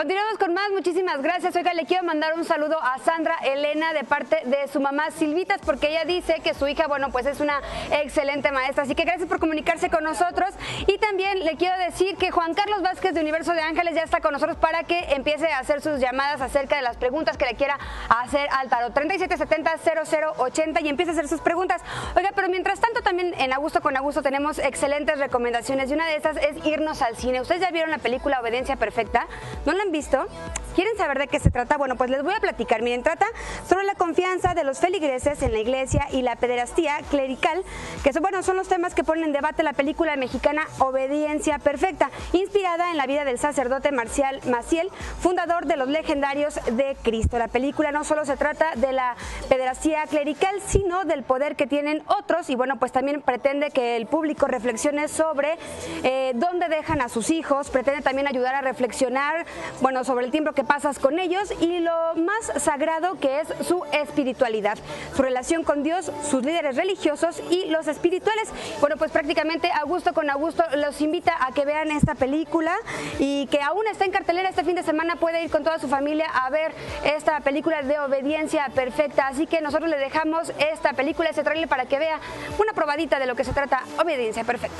Continuamos con más, muchísimas gracias. Oiga, le quiero mandar un saludo a Sandra Elena de parte de su mamá Silvitas, porque ella dice que su hija, bueno, pues es una excelente maestra, así que gracias por comunicarse con nosotros. Y también le quiero decir que Juan Carlos Vázquez de Universo de Ángeles ya está con nosotros para que empiece a hacer sus llamadas acerca de las preguntas que le quiera hacer al tarot. 3770-0080 y empiece a hacer sus preguntas. Oiga, pero mientras tanto también en A Gusto con A Gusto tenemos excelentes recomendaciones y una de esas es irnos al cine. ¿Ustedes ya vieron la película Obediencia Perfecta? ¿No la han visto? ¿Quieren saber de qué se trata? Bueno, pues les voy a platicar. Miren, trata sobre la confianza de los feligreses en la iglesia y la pederastía clerical, que son los temas que ponen en debate la película mexicana Obediencia Perfecta, inspirada en la vida del sacerdote Marcial Maciel, fundador de los Legionarios de Cristo. La película no solo se trata de la pederastía clerical, sino del poder que tienen otros y bueno, pues también pretende que el público reflexione sobre dónde dejan a sus hijos, pretende también ayudar a reflexionar, bueno, sobre el tiempo que pasas con ellos y lo más sagrado que es su espiritualidad, su relación con Dios, sus líderes religiosos y los espirituales. Bueno, pues prácticamente A Gusto con A Gusto los invita a que vean esta película y que aún está en cartelera este fin de semana, puede ir con toda su familia a ver esta película de Obediencia Perfecta, así que nosotros le dejamos esta película, este tráiler para que vea una probadita de lo que se trata Obediencia Perfecta.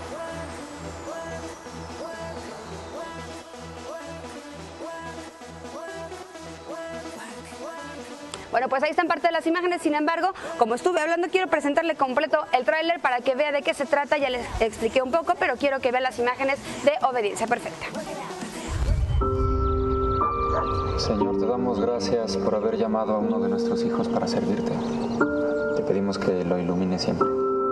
Bueno, pues ahí están parte de las imágenes, sin embargo, como estuve hablando, quiero presentarle completo el tráiler para que vea de qué se trata, ya les expliqué un poco, pero quiero que vea las imágenes de Obediencia Perfecta. Señor, te damos gracias por haber llamado a uno de nuestros hijos para servirte. Te pedimos que lo ilumine siempre.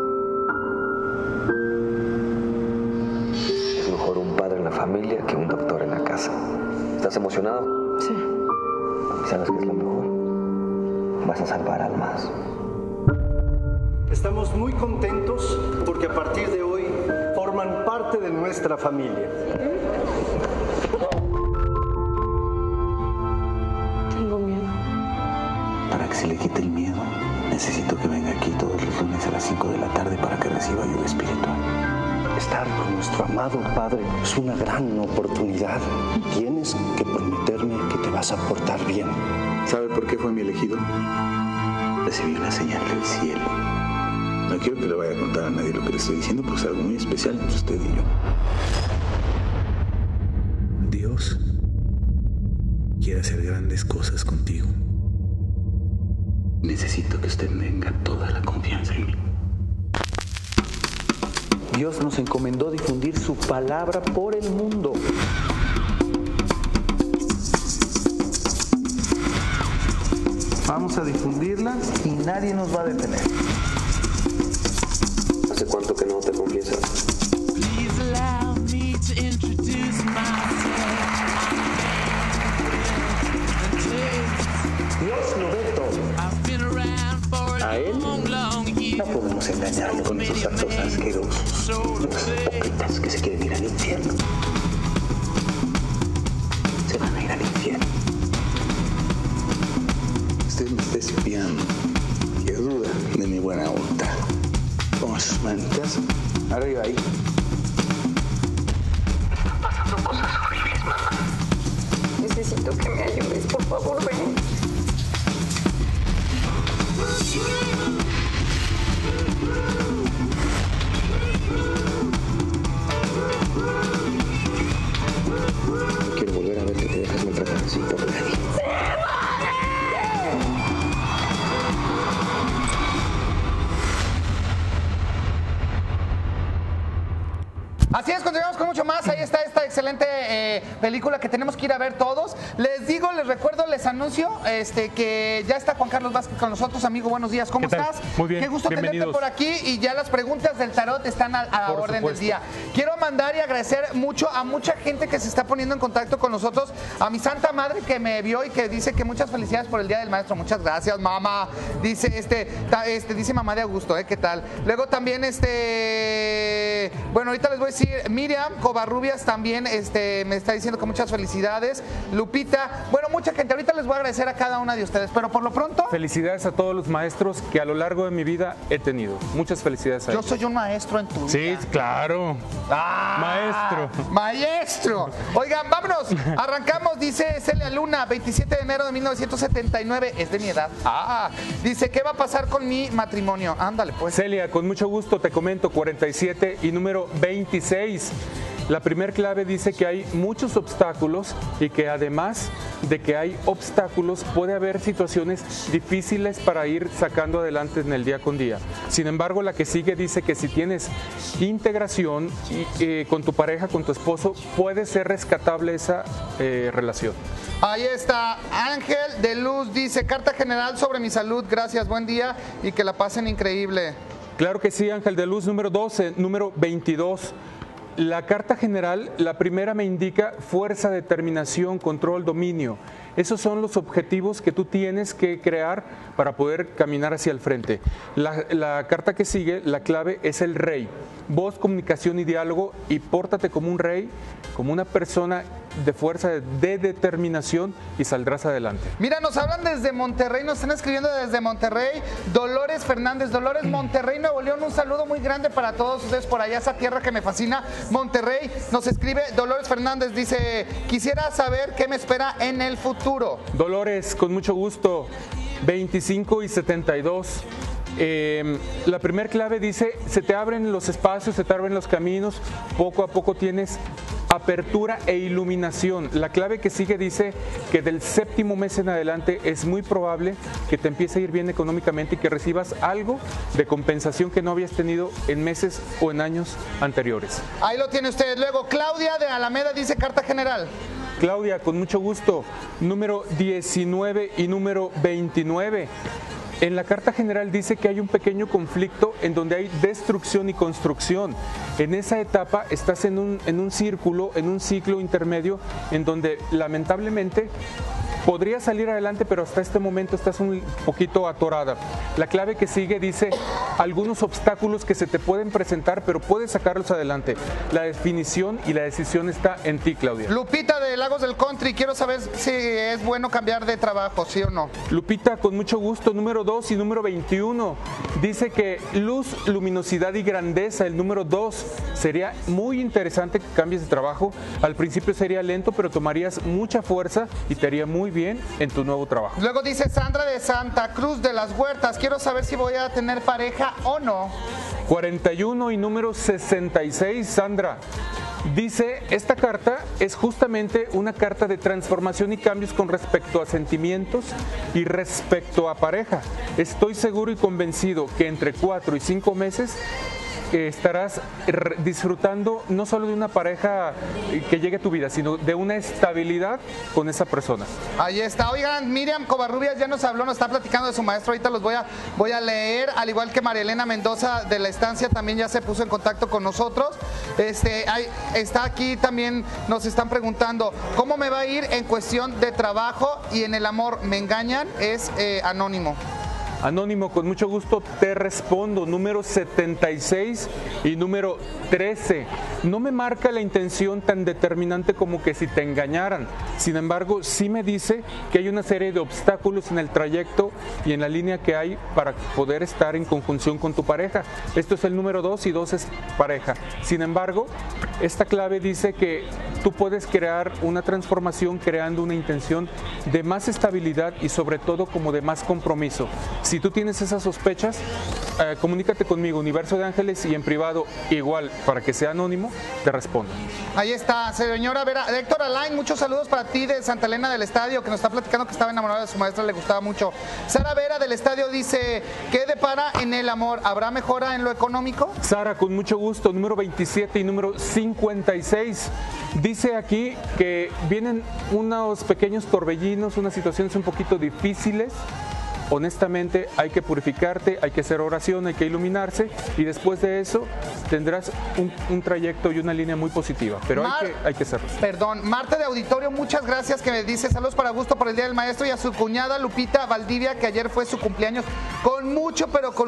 Es mejor un padre en la familia que un doctor en la casa. ¿Estás emocionado? Sí. ¿Sabes qué es lo mejor? Vas a salvar almas. Estamos muy contentos porque a partir de hoy forman parte de nuestra familia. Tengo miedo. Para que se le quite el miedo, necesito que venga aquí todos los lunes a las 5 de la tarde para que reciba ayuda espiritual. Estar con nuestro amado Padre es una gran oportunidad. Tienes que prometerme que te vas a portar bien. ¿Sabe por qué fue mi elegido? Recibí una señal del cielo. No quiero que le vaya a contar a nadie lo que le estoy diciendo, porque es algo muy especial entre usted y yo. Dios quiere hacer grandes cosas contigo. Necesito que usted tenga toda la confianza en mí. Dios nos encomendó difundir su palabra por el mundo. Vamos a difundirla y nadie nos va a detener. ¿Hace cuánto que no te confiesas? Dios lo ve todo. A él no podemos engañarlo con esos actos asquerosos. Los hipócritas que se quieren ir al infierno. Se van a ir al infierno. Usted me está espiando. Que duda de mi buena voluntad. Ponga sus manitas arriba ahí. Están pasando cosas horribles, mamá. Necesito que me ayudes, por favor, ven. Quiero volver a ver que te dejas maltratar así por nadie. Así es, continuamos con mucho más. Ahí está esta excelente película que tenemos que ir a ver todos. Les digo, les recuerdo, les anuncio que ya está Juan Carlos Vázquez con nosotros. Amigo, buenos días, ¿cómo estás? Muy bien, qué gusto tenerte por aquí y ya las preguntas del tarot están a la orden del día. Quiero mandar y agradecer mucho a mucha gente que se está poniendo en contacto con nosotros. A mi santa madre que me vio y que dice que muchas felicidades por el Día del Maestro. Muchas gracias, mamá. Dice dice mamá de Augusto, ¿qué tal? Luego también Bueno, ahorita les voy a decir, Miriam Covarrubias también me está diciendo que muchas felicidades. Lupita, bueno, mucha gente. Ahorita les voy a agradecer a cada una de ustedes, pero por lo pronto... Felicidades a todos los maestros que a lo largo de mi vida he tenido. Muchas felicidades a ellos. Yo soy un maestro en tu vida. Sí, claro. Maestro. Oigan, vámonos. Arrancamos, dice Celia Luna, 27 de enero de 1979. Es de mi edad. Dice, ¿qué va a pasar con mi matrimonio? Ándale, pues. Celia, con mucho gusto te comento, 47 y número 26. La primer clave dice que hay muchos obstáculos y que además de que hay obstáculos puede haber situaciones difíciles para ir sacando adelante en el día con día. Sin embargo, la que sigue dice que si tienes integración con tu pareja, con tu esposo, puede ser rescatable esa relación. Ahí está, Ángel de Luz dice, carta general sobre mi salud, gracias, buen día y que la pasen increíble. Claro que sí, Ángel de Luz, número 12, número 22. La carta general, la primera me indica fuerza, determinación, control, dominio. Esos son los objetivos que tú tienes que crear para poder caminar hacia el frente. La carta que sigue, la clave es el rey. Voz, comunicación y diálogo, y pórtate como un rey, como una persona de fuerza, de determinación, y saldrás adelante. Mira, nos hablan desde Monterrey, nos están escribiendo desde Monterrey, Dolores Fernández, Dolores, Monterrey, Nuevo León, un saludo muy grande para todos ustedes por allá, esa tierra que me fascina, Monterrey. Nos escribe Dolores Fernández, dice, quisiera saber qué me espera en el futuro. Dolores, con mucho gusto, 25 y 72. La primera clave dice, se te abren los espacios, se te abren los caminos, poco a poco tienes apertura e iluminación. La clave que sigue dice que del séptimo mes en adelante es muy probable que te empiece a ir bien económicamente y que recibas algo de compensación que no habías tenido en meses o en años anteriores. Ahí lo tiene usted. Luego, Claudia de Alameda dice carta general. Claudia, con mucho gusto, número 19 y número 29. En la carta general dice que hay un pequeño conflicto en donde hay destrucción y construcción. En esa etapa estás en un círculo, en un ciclo intermedio en donde lamentablemente podrías salir adelante, pero hasta este momento estás un poquito atorada. La clave que sigue dice algunos obstáculos que se te pueden presentar, pero puedes sacarlos adelante. La definición y la decisión está en ti, Claudia. Lupita de Lagos del Country, quiero saber si es bueno cambiar de trabajo, ¿sí o no? Lupita, con mucho gusto, número 2 y número 21. Dice que luz, luminosidad y grandeza, el número 2. Sería muy interesante que cambies de trabajo. Al principio sería lento, pero tomarías mucha fuerza y te haría muy bien en tu nuevo trabajo. Luego dice Sandra de Santa Cruz de las Huertas, quiero saber si voy a tener pareja o no. 41 y número 66, Sandra. Dice, esta carta es justamente una carta de transformación y cambios con respecto a sentimientos y respecto a pareja. Estoy seguro y convencido que entre 4 y 5 meses estarás disfrutando no solo de una pareja que llegue a tu vida, sino de una estabilidad con esa persona. Ahí está. Oigan, Miriam Covarrubias ya nos habló, nos está platicando de su maestro. Ahorita los voy a leer, al igual que María Elena Mendoza de la Estancia también ya se puso en contacto con nosotros. Está aquí también, nos están preguntando cómo me va a ir en cuestión de trabajo y en el amor. ¿Me engañan? Es anónimo. Anónimo, con mucho gusto te respondo, número 76 y número 13. No me marca la intención tan determinante como que si te engañaran. Sin embargo, sí me dice que hay una serie de obstáculos en el trayecto y en la línea que hay para poder estar en conjunción con tu pareja. Esto es el número 2 y 2 es pareja. Sin embargo, esta clave dice que tú puedes crear una transformación creando una intención de más estabilidad y sobre todo como de más compromiso. Si tú tienes esas sospechas, comunícate conmigo, Universo de Ángeles, y en privado igual, para que sea anónimo, te respondo. Ahí está, señora Vera. Héctor Alain, muchos saludos para ti de Santa Elena del Estadio, que nos está platicando que estaba enamorada de su maestra, le gustaba mucho. Sara Vera del Estadio dice, ¿qué depara en el amor? ¿Habrá mejora en lo económico? Sara, con mucho gusto, número 27 y número 56. Dice aquí que vienen unos pequeños torbellinos, unas situaciones un poquito difíciles, honestamente hay que purificarte, hay que hacer oración, hay que iluminarse y después de eso tendrás un trayecto y una línea muy positiva, pero hay que hacerlo. Perdón, Marta de Auditorio, muchas gracias, que me dice saludos para Augusto por el Día del Maestro, y a su cuñada Lupita Valdivia, que ayer fue su cumpleaños, con mucho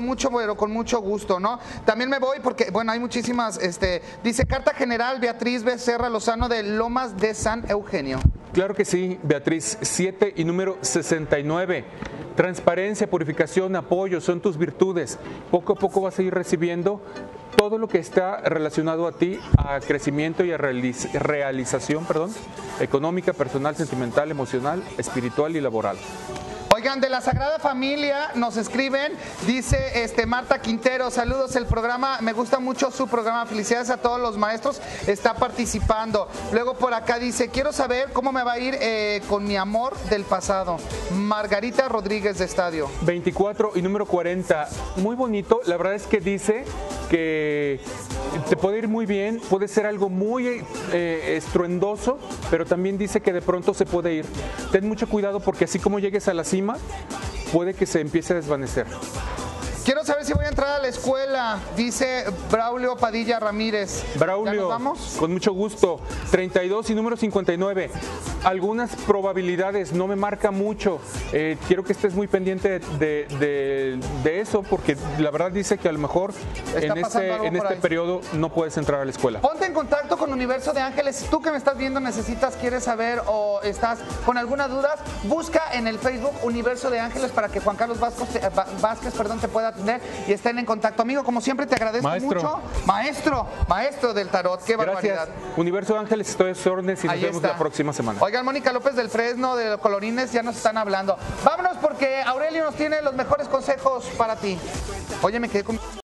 gusto, ¿no? También me voy porque, bueno, hay muchísimas, dice Carta General Beatriz Becerra Lozano de Lomas de San Eugenio. Claro que sí, Beatriz, 7 y número 69. Transparencia, purificación, apoyo, son tus virtudes. Poco a poco vas a ir recibiendo todo lo que está relacionado a ti, a crecimiento y a realización, económica, personal, sentimental, emocional, espiritual y laboral. Oigan, de la Sagrada Familia nos escriben, dice Marta Quintero, saludos, el programa, me gusta mucho su programa, felicidades a todos los maestros, está participando. Luego por acá dice, quiero saber cómo me va a ir con mi amor del pasado. Margarita Rodríguez de Estadio. 24 y número 40, muy bonito, la verdad es que dice que te puede ir muy bien, puede ser algo muy estruendoso, pero también dice que de pronto se puede ir. Ten mucho cuidado porque así como llegues a la cima, puede que se empiece a desvanecer. Quiero saber si voy a entrar a la escuela, dice Braulio Padilla Ramírez. Braulio, ¿ya nos vamos? Con mucho gusto. 32 y número 59. Algunas probabilidades, no me marca mucho. Quiero que estés muy pendiente de eso, porque la verdad dice que a lo mejor en este periodo no puedes entrar a la escuela. Ponte en contacto con Universo de Ángeles. Tú que me estás viendo, quieres saber o estás con alguna duda, busca en el Facebook Universo de Ángeles para que Juan Carlos Vázquez te pueda atender y estén en contacto. Amigo, como siempre te agradezco mucho. Maestro del tarot, qué barbaridad. Gracias. Universo de Ángeles, estoy a sus órdenes y nos vemos la próxima semana. Oigan, Mónica López del Fresno, de Colorines, ya nos están hablando. Vámonos porque Aurelio nos tiene los mejores consejos para ti. Oye, me quedé con...